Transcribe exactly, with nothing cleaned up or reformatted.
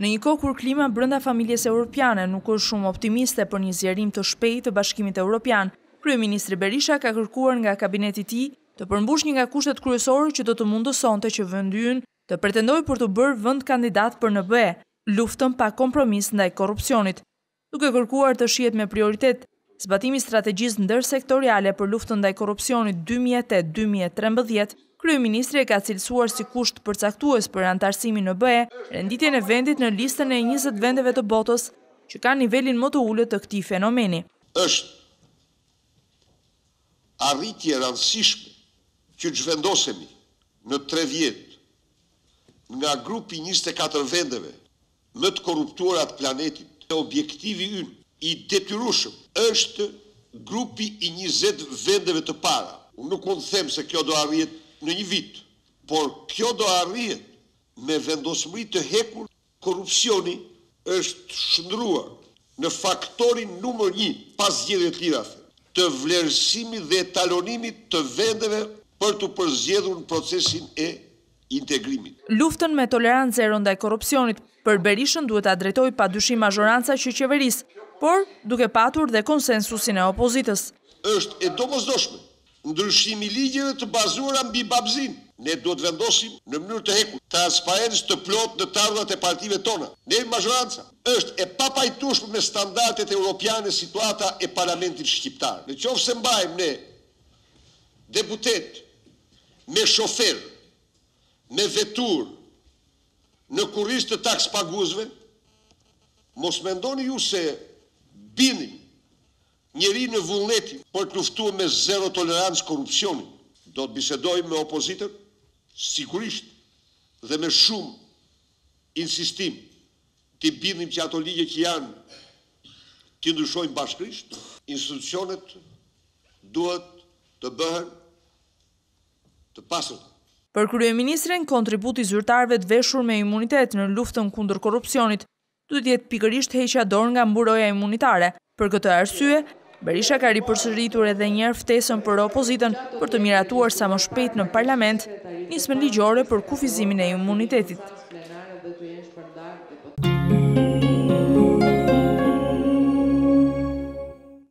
Në një kohë kur klima brenda familjes europiane nuk është shumë optimiste për një zgjerim të shpejtë të Bashkimit Evropian, kryeministri Berisha ka kërkuar nga kabineti i tij të përmbush një nga kushtet kryesorë që do të mundësonte që vendi ynë të pretendojë për të bërë vend kandidat për N B E, luftën pa kompromis ndaj korrupsionit, duke kërkuar të shihet me prioritet zbatimi i strategjisë ndërsektoriale për luftën ndaj korrupsionit dy mijë e tetë dy mijë e trembëdhjetë. Kryeministri e ka cilësuar si kusht përcaktues për antarësimin në N B E renditjen e vendit në listën e njëzet vendeve të botës që kanë nivelin më të ulët të këtij fenomeni. Është arritje e rëndësishme që zhvendosemi në tre vjet nga grupi njëzet e katër vendeve më të korruptuara të planetit. Objektivi ynë i detyrueshëm është grupi i njëzet vendeve të para. Unë nuk mund të them se kjo do arrihet në një vit, por kjo do arrihet me vendosmëri të hekur. Korrupsioni është shndruar në faktorin numër një pas zgjedhjeve të lira të vlerësimit dhe talonimit të vendeve për të përzgjedhur në procesin e integrimit. Luftën me tolerancë zero ndaj korrupsionit për Berishën duhet ta drejtojë padyshim mazhoranca që qeverisë, por duke patur dhe konsensusin e opozitës. Është e domosdoshme ndryshimi i ligjeve të bazuara mbi babzin. Ne duhet vendosim në mënyrë të hekur transparencë të plotë në të ardhurat e partive tona. Ne mazhoranca është e papajtueshme me standardet europiane situata e parlamentit shqiptar. Në qoftë se mbajmë ne deputet me shofer, me vetur në kurriz të taks paguesve, mos mendoni ju se binin njeri në vullnetin për të luftuar me zero tolerancë korrupsionin. Do të bisedojmë me opozitën, sigurisht, dhe me shumë insistim të bindnim që ato ligje që janë të ndryshojnë bashkërisht. Institucionet duhet të bëhen të pastërta. Për kryeministrin, kontributi zyrtarëve të veshur me imunitet në luftën kundër korrupsionit duhet të jetë pikërisht heqja dorë nga mburoja imunitare. Për këtë arsye, Berisha ka ripërsëritur edhe një herë ftesën për opozitën për të miratuar sa më shpejt në parlament nismën ligjore për kufizimin e imunitetit.